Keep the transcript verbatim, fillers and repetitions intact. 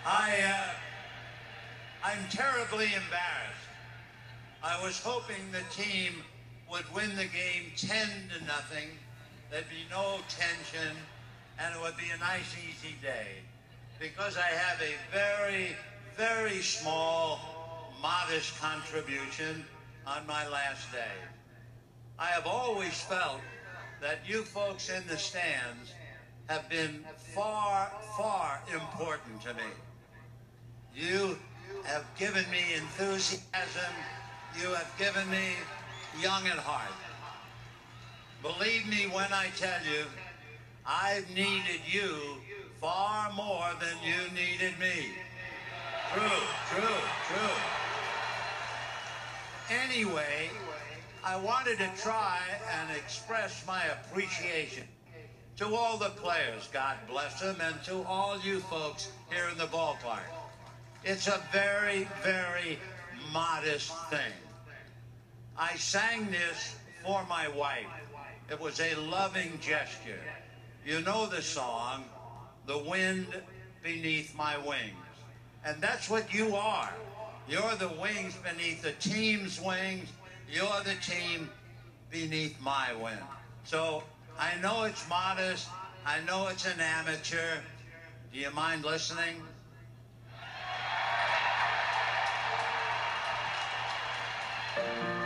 I, uh, I'm terribly embarrassed. I was hoping the team would win the game ten to nothing. There'd be no tension, and it would be a nice, easy day. Because I have a very, very small, modest contribution on my last day. I have always felt that you folks in the stands have been far, far important to me. You have given me enthusiasm. You have given me young at heart. Believe me when I tell you, I've needed you far more than you needed me. True, true, true. Anyway, I wanted to try and express my appreciation to all the players, God bless them, and to all you folks here in the ballpark. It's a very, very modest thing. I sang this for my wife. It was a loving gesture. You know the song, "The Wind Beneath My Wings." And that's what you are. You're the wings beneath the team's wings. You're the team beneath my wing. So I know it's modest. I know it's an amateur. Do you mind listening? Thank you.